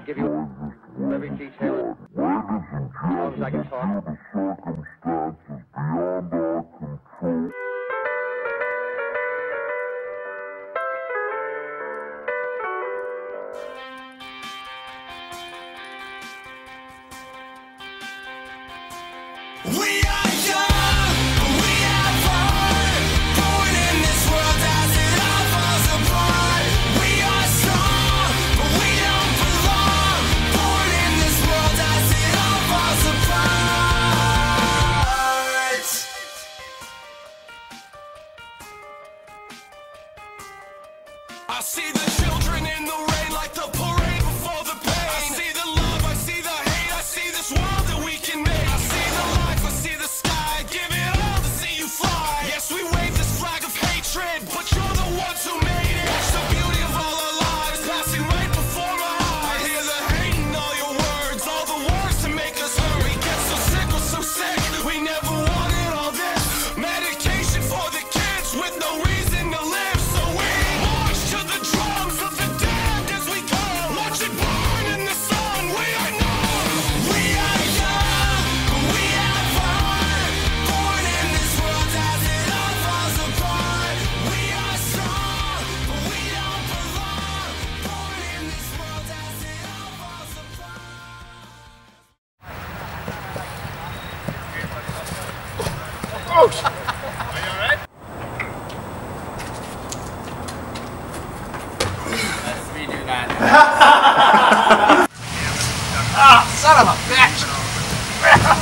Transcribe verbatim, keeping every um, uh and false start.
give you every detail as long as I can talk. The circumstances beyond our control. We are young, we have heart, born in this world as it all falls apart. We are strong, but we don't belong, born in this world as it all falls apart. I see the children in the rain like the parade before the pain. I see the love, I see the hate, I see this world that we can make. I see the life, I see the sky, give it all to see you fly. Yes, we wave this flag of hatred, but you're the ones who made it. Watch the beauty of all our lives passing right before my eyes. I hear the hate in all your words, all the words to make us hurt. We get so sick, we're so sick, we never wanted all this. Medication for the kids with no reason to live. So we march to the drums of the damned as we go. Watch it burn in the sun, we are numb. We are young, we have heart, born in this world as it all falls apart. We are strong, but we don't belong, born in this world as it all falls apart. Oh! Are you alright? Let's redo that. Ah, son of a bitch!